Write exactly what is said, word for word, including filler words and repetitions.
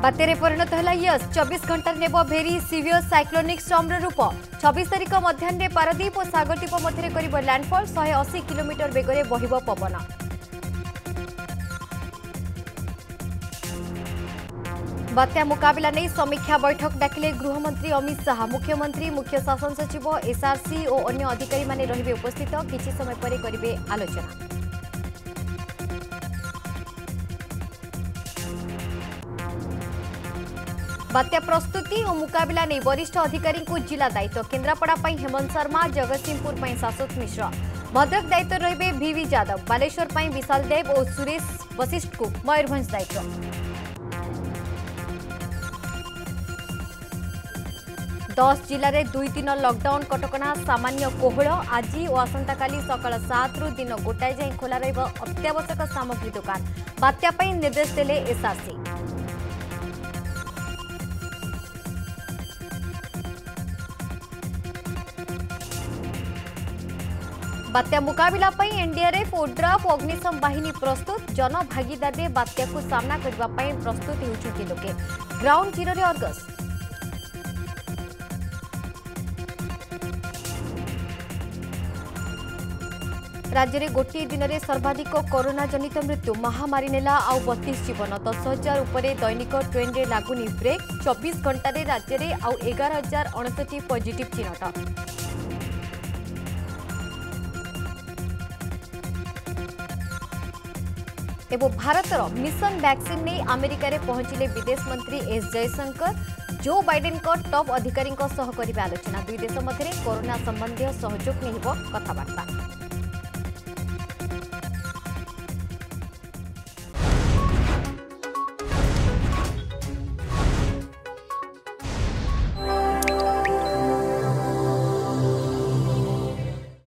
बात्यारे परिणत है यस चौबीस घंटा नेब भेरी सीवियर साइक्लोनिक स्टॉर्म रूप छब्बीस तारिख मध्याह्न पारादीप और सागरदीप मध्य कर लैंडफॉल एक सौ अस्सी किलोमीटर बेगरे बहिब पवन। बात्या मुकाबला नहीं समीक्षा बैठक डाकिले गृहमंत्री अमित शाह। मुख्यमंत्री मुख्य शासन सचिव एसआरसी और अन्य अधिकारी माने रहिबे उपस्थित किछि समय परे करिवे आलोचना। बात्या प्रस्तुति और मुकाबला नहीं वरिष्ठ अधिकारी को जिला दायित्व। केन्द्रापड़ा हेमंत शर्मा, जगतसिंहपुर शाश्वत मिश्र, भद्रक दायित्व रहिबे भिवी यादव, बालेश्वर विशाल देव और सुरेश वशिष्ठ को मयूरभंज दायित्व। दस जिले में दुई दिन लॉकडाउन कटकणा सामान्य कोहल आज और आसंता काली सकाल सात रु दिन गोटाए जाए खोला रहिबो अत्यावश्यक सामग्री दुकान। बात्या पई निर्देश देले एसआरसी। बात्या मुकाबला पई एनडीआरएफ और ड्राफ अग्निशम बाहिनी प्रस्तुत। जन भागीदार में बात्या को सामना करबा पई प्रस्तुत होउछथि लोके। ग्राउंड जीरो रे अर्गस। राज्य में गोटे दिन में सर्वाधिक कोरोना जनित मृत्यु। महामारी नेला आउ बत्तीस जीवन। दस हजार उपरे दैनिक ट्रेन रे लागुनी ब्रेक। चौबीस घंटा राज्य में आउ एगार हजार अड़सठ पॉजिटिव चिन्हट। एवं भारतर मिशन वैक्सीन नहीं अमेरिका रे पहुंचिले विदेश मंत्री एस जयशंकर। जो बाइडेन को टॉप अधिकारी करिबे आलोचना। दुई देश मध्य कोरोना संबंधी सहयोग नहीं कथबार्ता।